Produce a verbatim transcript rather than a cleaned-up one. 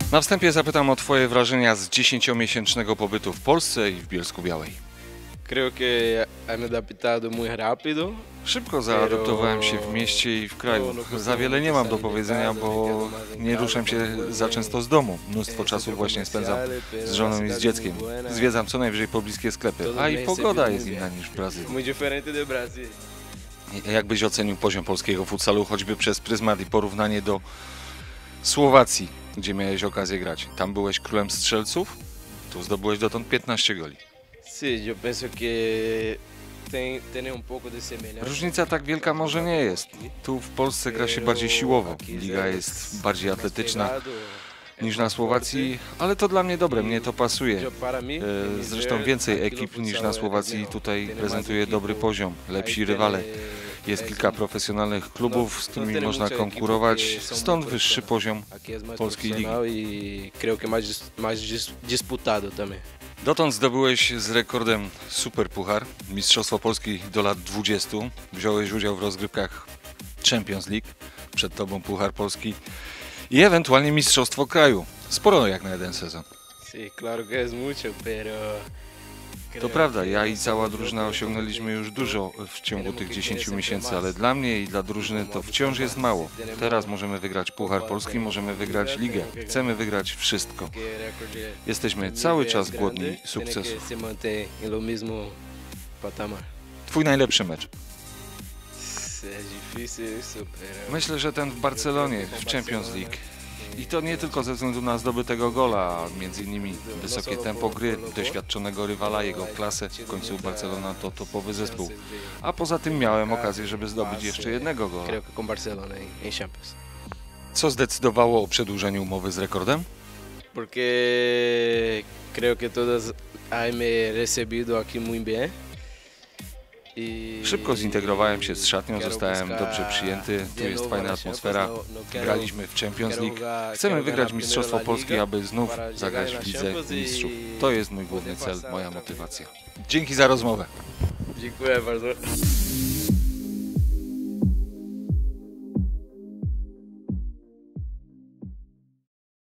Na wstępie zapytam o Twoje wrażenia z dziesięciomiesięcznego pobytu w Polsce i w Bielsku-Białej. Creo que he me adaptado muy rápido. Szybko zaadoptowałem się w mieście i w kraju. Za wiele nie mam do powiedzenia, bo nie ruszam się za często z domu. Mnóstwo czasu właśnie spędzam z żoną i z dzieckiem. Zwiedzam co najwyżej pobliskie sklepy, a i pogoda jest inna niż w Brazylii. Muy diferente de Brasil. Jak byś ocenił poziom polskiego futsalu, choćby przez pryzmat i porównanie do Słowacji, gdzie miałeś okazję grać? Tam byłeś królem strzelców, tu zdobyłeś dotąd piętnaście goli. Sí, yo pienso que ten, tiene un poco de semejanza. Różnica tak wielka może nie jest. Tu w Polsce gra się bardziej siłowo. Liga jest bardziej atletyczna niż na Słowacji, ale to dla mnie dobre, mnie to pasuje. E, Zresztą więcej ekip niż na Słowacji tutaj prezentuje dobry poziom, lepsi rywale. Jest kilka profesjonalnych klubów, z którymi można konkurować, stąd wyższy poziom polskiej ligi. I creo que mais, mais dis- disputado também. Dotąd zdobyłeś z rekordem Superpuchar, Mistrzostwo Polski do lat dwudziestu. Wziąłeś udział w rozgrywkach Champions League, przed tobą Puchar Polski i ewentualnie Mistrzostwo Kraju. Sporo jak na jeden sezon. Sí, claro que es mucho, pero... To prawda, ja i cała drużyna osiągnęliśmy już dużo w ciągu tych dziesięciu miesięcy, ale dla mnie i dla drużyny to wciąż jest mało. Teraz możemy wygrać Puchar Polski, możemy wygrać Ligę. Chcemy wygrać wszystko. Jesteśmy cały czas głodni sukcesów. Twój najlepszy mecz? Myślę, że ten w Barcelonie, w Champions League. I to nie tylko ze względu na zdobytego gola, a między innymi wysokie tempo gry, doświadczonego rywala, jego klasę. W końcu Barcelona to topowy zespół. A poza tym miałem okazję, żeby zdobyć jeszcze jednego gola. Co zdecydowało o przedłużeniu umowy z rekordem? Porque creo que todos han me recibido aquí muy bien. Szybko zintegrowałem się z szatnią, zostałem dobrze przyjęty, tu jest fajna atmosfera, graliśmy w Champions League. Chcemy wygrać Mistrzostwo Polski, aby znów zagrać w Lidze Mistrzów. To jest mój główny cel, moja motywacja. Dzięki za rozmowę. Dziękuję bardzo.